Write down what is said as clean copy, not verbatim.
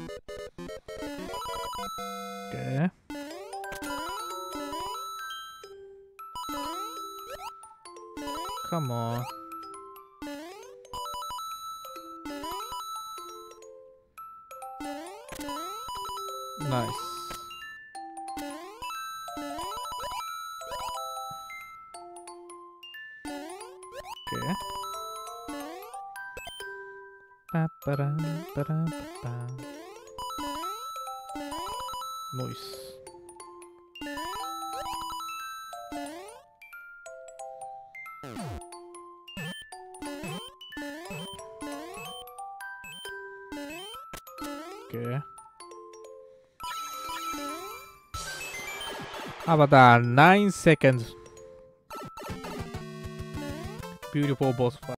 Okay. Come on. Nice. Okay. Nice. Okay. How about that? 9 seconds. Beautiful boss fight.